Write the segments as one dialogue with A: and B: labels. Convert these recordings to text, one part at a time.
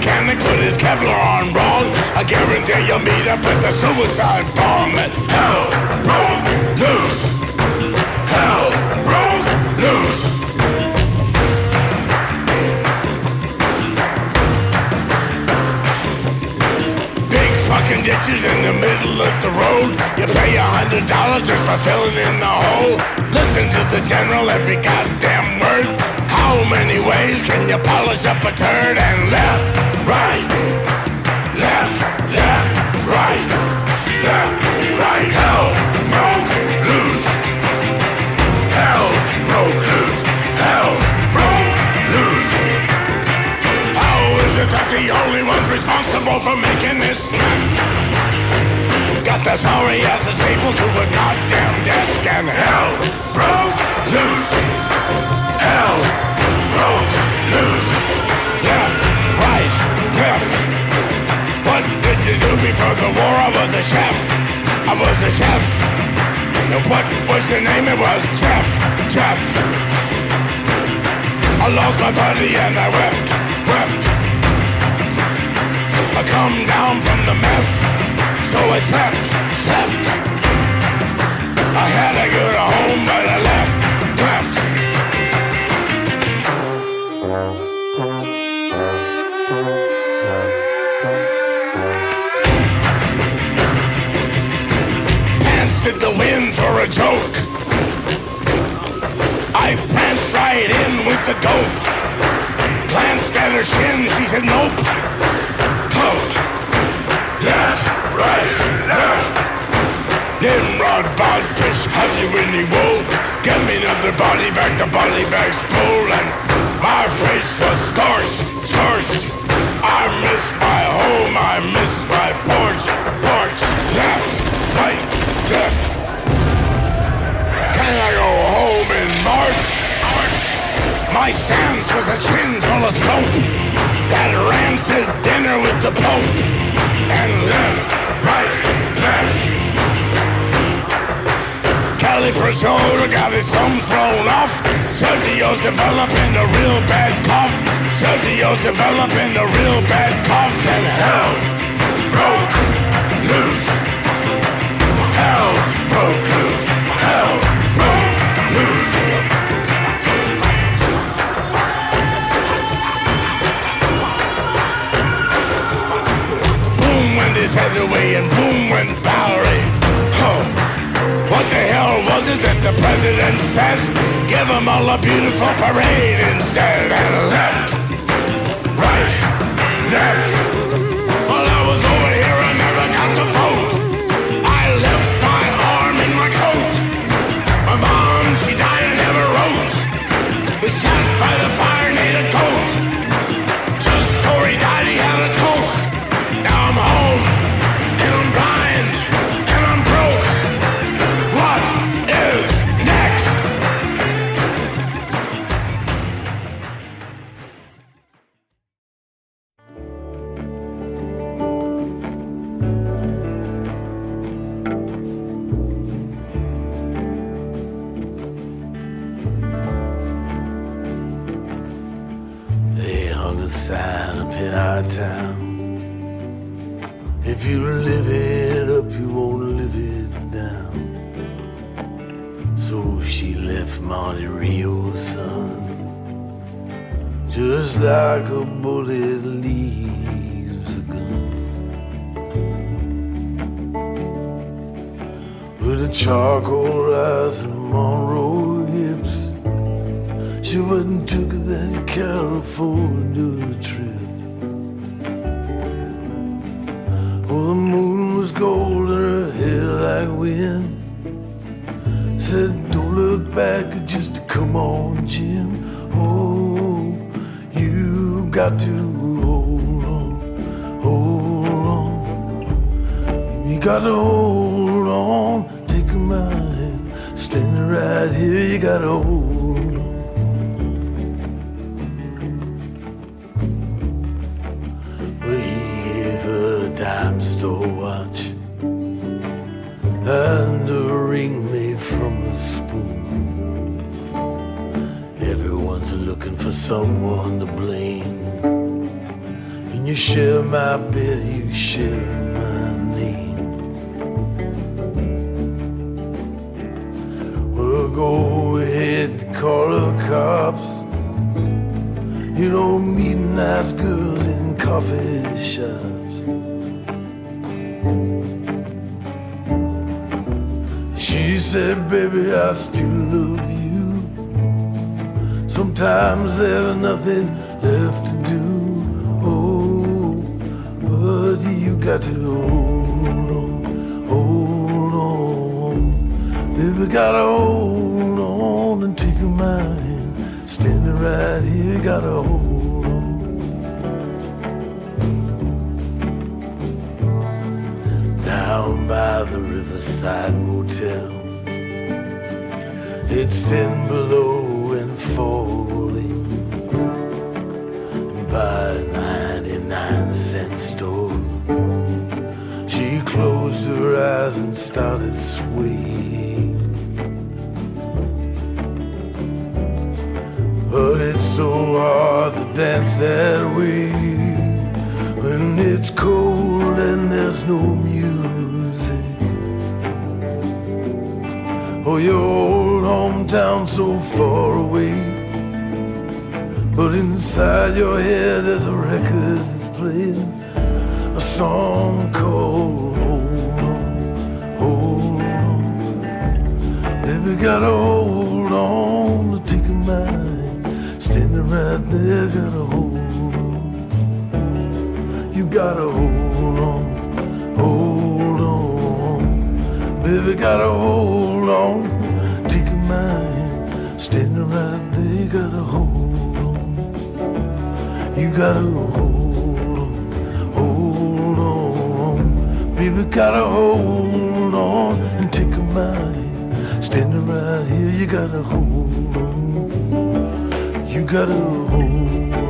A: mechanic put his Kevlar on wrong. I guarantee you'll meet up with the suicide bomb. Hell broke loose. Hell broke loose. Big fucking ditches in the middle of the road. You pay $100 just for filling in the hole. Listen to the general every goddamn word. How many ways can you polish up a turd? And left, right, left, left, right, left, right. Hell broke loose. Hell broke loose. Hell broke loose. How is it that the only ones responsible for making this mess got the sorry asses stapled to a goddamn desk? And hell broke loose. Hell broke loose. Left, right, left. What did you do before the war? I was a chef. I was a chef. And what was your name? It was Jeff. Jeff. I lost my buddy and I wept. Wept. I come down from the meth, so I slept. Slept. I had a good home, but I left. Left. Pants to the wind for a joke. I pranced right in with the dope. Glanced at her shin, she said nope. Hope. Left, right, left. Nimrod, bodfish, have you any wool? Get me another body bag, the body bag's full. And my face was scorched, scorched. I miss my home, I miss my porch, porch. Left, right, left. Can I go home in March? March. My stance was a chin full of soap. That rancid dinner with the Pope. And left, right, left. Cali Priscilla got his thumbs blown off. Sergio's developing a real bad cough. Sergio's developing a real bad cough. And hell broke loose. Hell broke loose. Hell broke loose. Boom went his head away and boom went Bowery. Oh. What the hell was it that the president said? Give them all a beautiful parade instead. And left, right, left. Well, I was over here, I never got to vote. I left my arm in my coat. My mom, she died, I never wrote. We sat by the fire and ate a goat. Just before he died, he had a toke. Now I'm home, and I'm blind, and I'm broke. What is next?
B: They hung a sign up in our town. If you live it up, you won't live it down. So she left Monte Rio's son, just like a bullet leaves a gun. With a charcoal eyes and Monroe hips, she went and took that California trip. Oh, the moon was gold and her hair like wind. Said, don't look back, just come on, Jim. Oh, you got to hold on, hold on. You got to hold on, take my hand, standing right here, you got to hold on. Well, he gave her a dime store watch and a ring made from a spoon. Everyone's looking for someone to blame, and you share my bed, you share my name. Well, go ahead, call the cops. You don't meet nice girls in coffee shops. She said, baby, I still love you. Sometimes there's nothing left to do. Oh, but you got to hold on. Baby, gotta hold on and take my hand. Standing right here, you gotta hold on. Down by the Riverside Motel, it's thin below and falling by a 99-cent store. She closed her eyes and started swaying. But it's so hard to dance that way when it's cold and there's no music. Oh, your old hometown so far away, but inside your head there's a record that's playing a song called Hold On, Hold On. Baby, gotta hold on to take a mind. Standing right there, gotta hold on. You gotta hold on, hold on. Baby, gotta hold on, take a mind. Standing right there, you gotta hold on. You gotta hold on, hold on. Baby, gotta hold on and take a mind. Standing right here, you gotta hold on. You gotta hold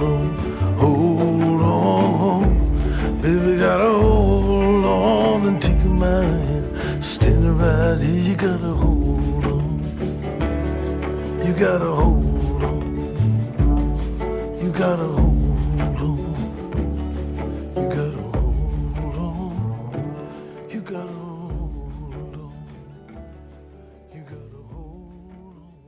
B: on. Baby, gotta hold on and take my hand. Standing right here, you gotta hold on. You gotta hold on. You gotta hold on. You gotta hold on. You gotta hold on. You gotta hold on.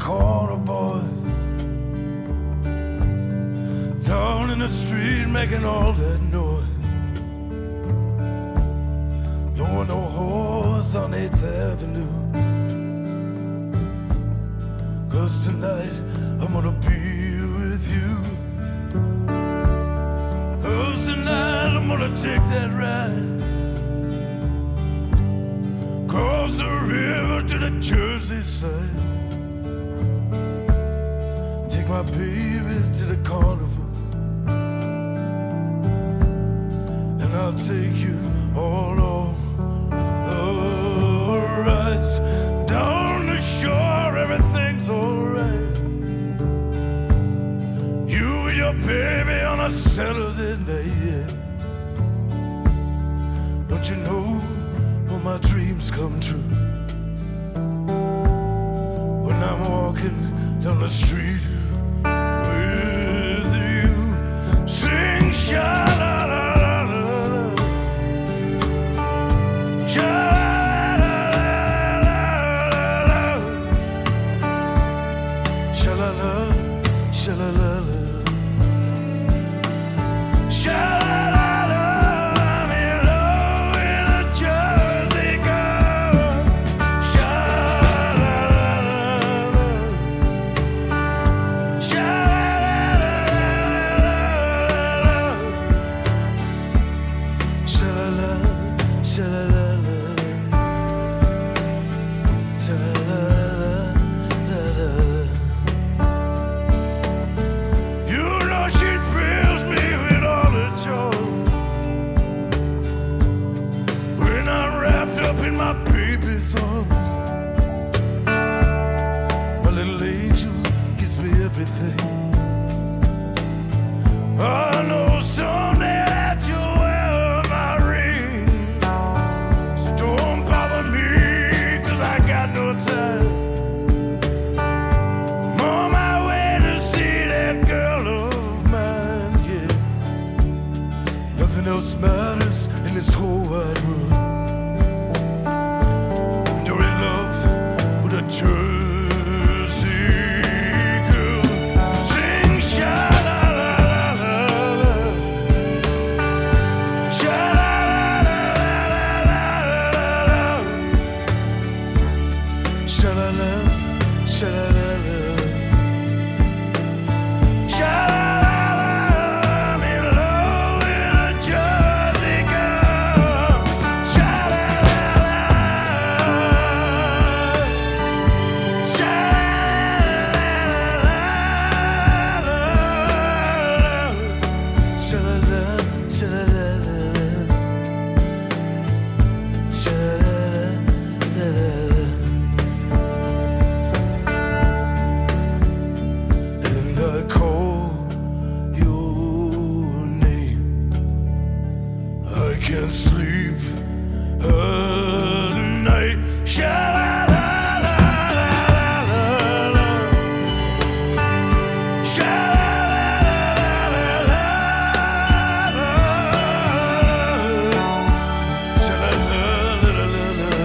B: corner boys down in the street making all that noise. No horse on 8th Avenue. 'Cause tonight I'm gonna be with you. 'Cause tonight I'm gonna take that ride across the river to the Jersey side. Take my baby to the carnival, and I'll take you all over. Alright, down the shore, everything's alright. You and your baby on a Saturday night, yeah. Don't you know all my dreams come true when I'm walking down the street with you? Sing sha-la-la-la-la, sha-la-la-la-la, sha-la-la, sha-la-la-la, sha-la-la-la, I'm in love with a Jersey girl. Sha-la-la-la-la, sha-la-la-la-la, sha-la-la, sha-la-la-la, sha-la-la-la-la. You know she thrills me with all her joy when I'm wrapped up in my baby's arms. My little angel gives me everything. I know someday that you'll wear my ring. So don't bother me, 'cause I got no time. I'm on my way to see that girl of mine, yeah. Nothing else matters in this whole wide world when you're in love with a Jersey girl. Sing sha-la-la-la-la, sha-la-la-la-la-la, sha-la-la, sha-la-la-la, sha-la-la-la, I'm in love with a Jersey girl. Sha-la-la-la, sha-la-la-la-la, sha-la-la, sha-la-la-la, sha-la-la-la-la. And I call your name. I can't sleep at night. Sha-la-la-la-la-la, sha-la-la-la-la-la, sha-la-la-la-la-la,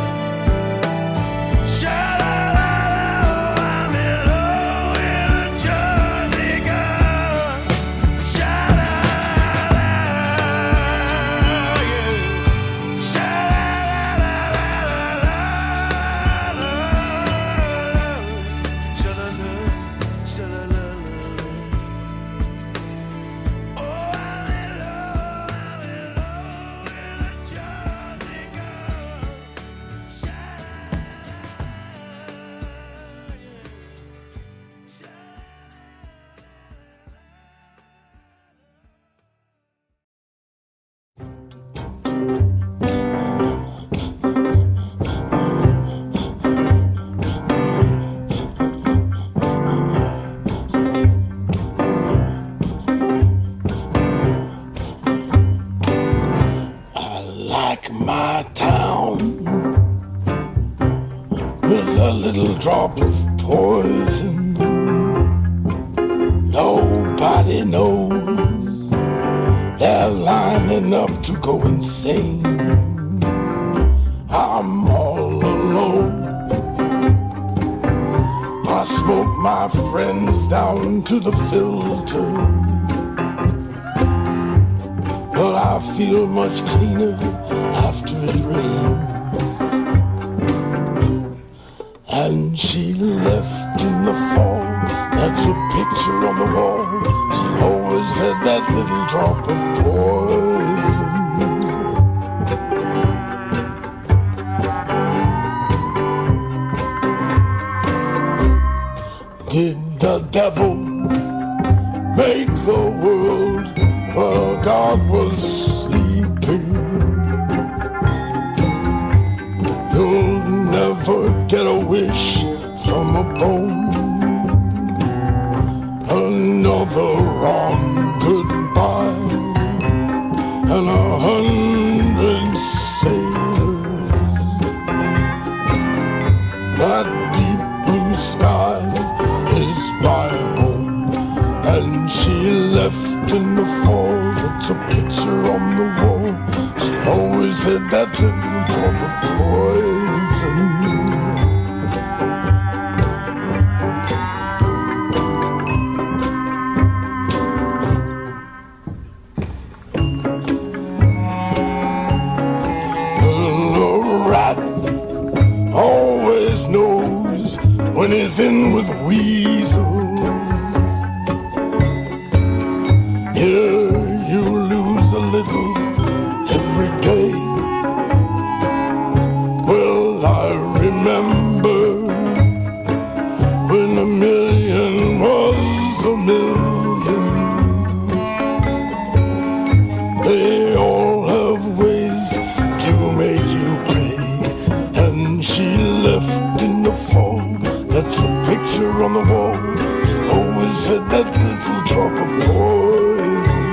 B: sha-la-la-la, I'm in love with a Jersey girl. Sha-la-la-la, yeah. Sha-la-la-la-la-la, sha-la-la, sha-la-la-la. Oh, I'm in love with a Jersey girl. I like my town with a little drop of poison. Nobody knows. They're lining up to go insane. I'm all alone. My smoke my friends down to the filter, but I feel much cleaner after it rains. And she left in the fall, that's a picture on the wall. She always had that little drop of poison. Did the devil make the world while God was sleeping? You'll never get a wish from a bone. Another wrong goodbye, and 100 sailors. That deep blue sky is my home, and she left in the fall. That's a picture on the wall. She always had that little drop of poison. Always knows when he's in with weasels. Here you lose a little every day. Well, I remember when a million was a million. They all have ways to make you pay. And she left in the fall, that's a picture on the wall. She always had that little drop of poison.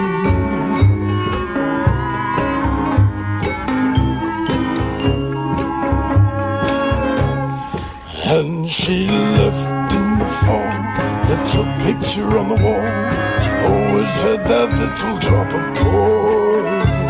B: And she left in the fall, that's a picture on the wall. She always had that little drop of poison.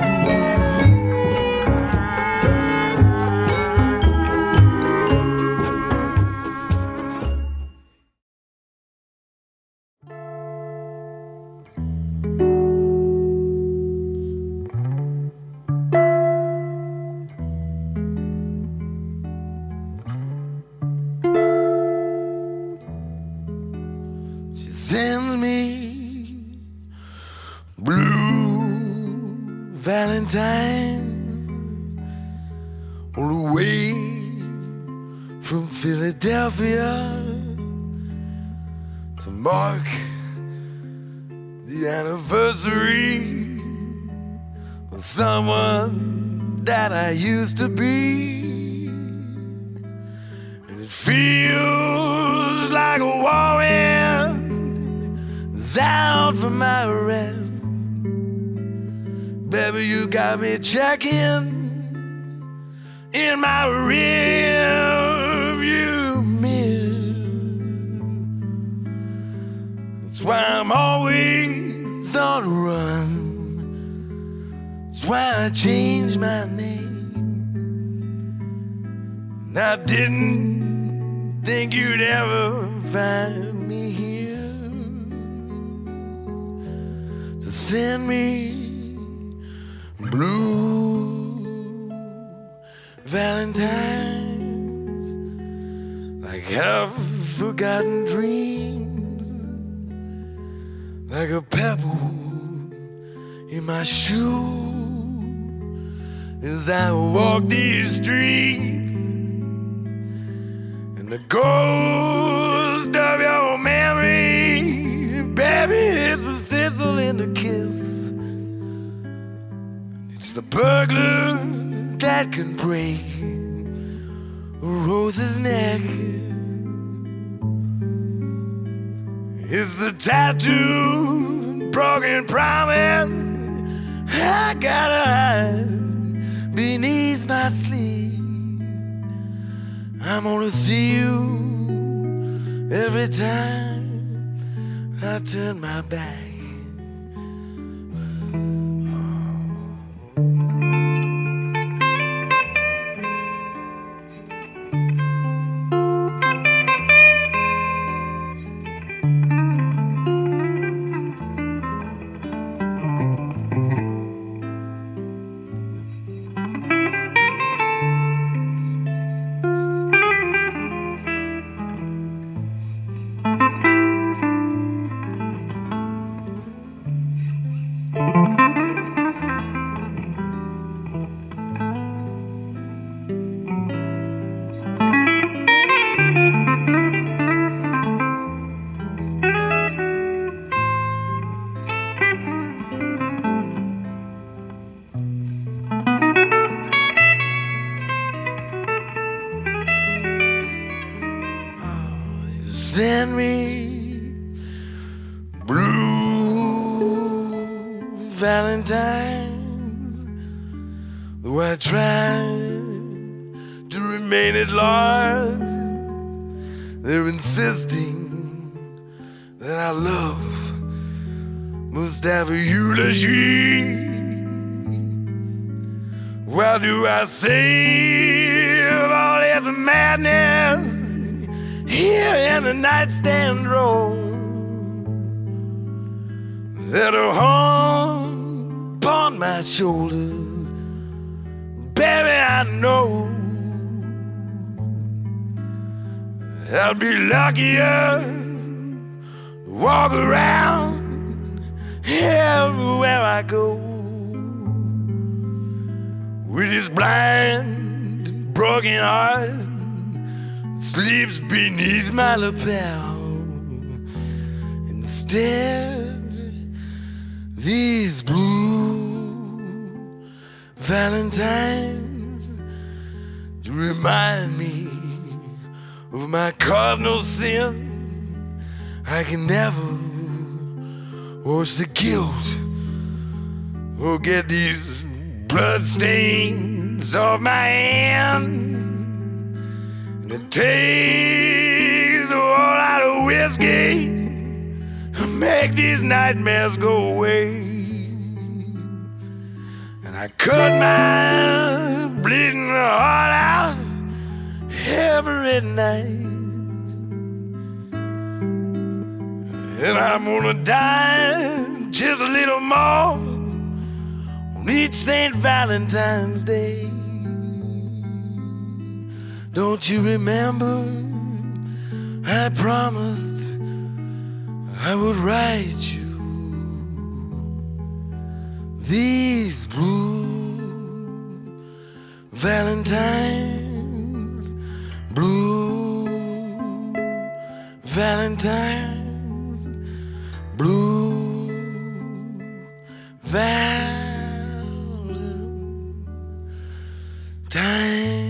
B: Sends me blue valentines all the way from Philadelphia to mark the anniversary of someone that I used to be. And it feels like a whirlwind out for my rest. Baby, you got me checking in my rearview mirror. That's why I'm always on the run. That's why I changed my name. And I didn't think you'd ever find me here. Send me blue valentines like half-forgotten dreams, like a pebble in my shoe as I walk these streets, and the ghost of your memory, baby, is a thistle in the kiss. It's the burglar that can break a rose's neck. It's the tattooed broken promise I gotta hide beneath my sleeve. I'm gonna see you every time I turn my back. remind me. Blue Valentines, though I try to remain at large, they're insisting that our love must have a eulogy. Well, do I save all this madness here in the nightstand drawer that are hung upon my shoulders? Baby, I know I'll be luckier to walk around everywhere I go with this blind, broken heart sleeps beneath my lapel. Instead, these blue Valentines to remind me of my cardinal sin. I can never wash the guilt or get these blood stains off my hands. And it takes a whole lot of whiskey to make these nightmares go away. And I cut my bleeding heart out every night. And I'm gonna die just a little more on each St. Valentine's Day. Don't you remember I promised I would write you these blue Valentines, blue Valentines, blue Valentines.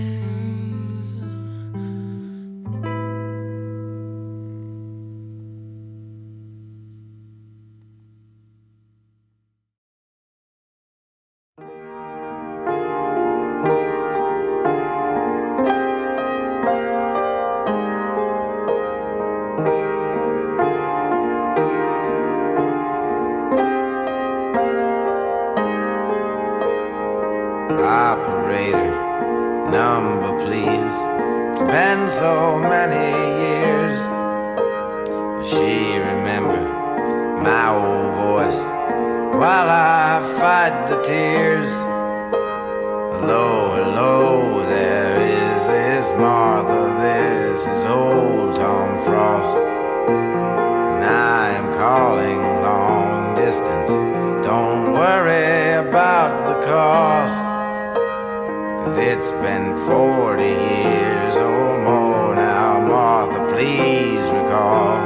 C: Operator, number please. It's been so many years. She remember my old voice while I fight the tears. Hello, hello, there is this Martha, this is old Tom Frost, and I am calling long distance. Don't worry about the cost, 'cause it's been 40 years or more now. Martha, please recall,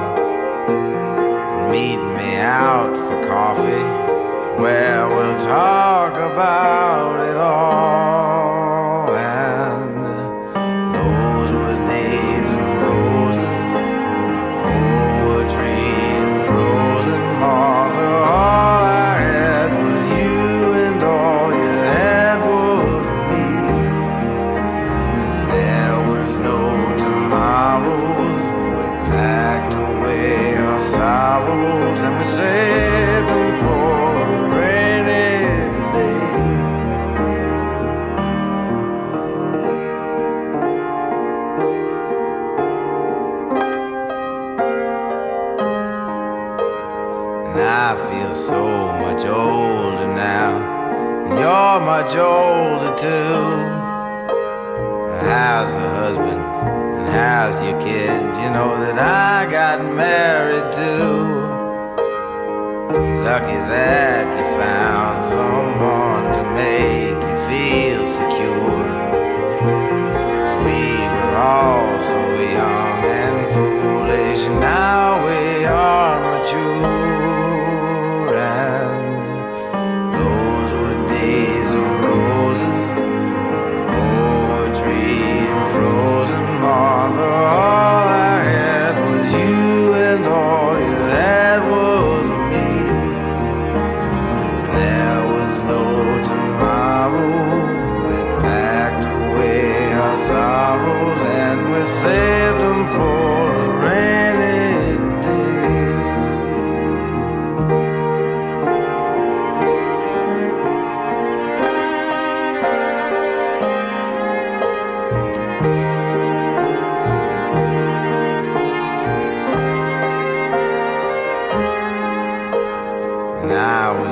C: meet me out for coffee where we'll talk about it all. And those were days of roses, poetry and prose, and Martha, all I had was you, and all you had was me. There was no tomorrows, we packed away our sorrows and we saved them for a rainy day. And I feel so much older now, and you're much older too. How's the husband and how's your kids? You know that I got married too. Lucky that you found someone to make you feel secure. 'Cause we were all so young and foolish, and now we are mature. And those were days of roses, poetry and prose, and Martha, all I had was you.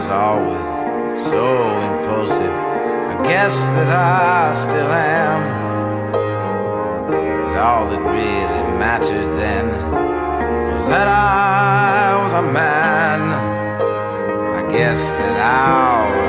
C: was always so impulsive. I guess that I still am. But all that really mattered then was that I was a man. I guess that our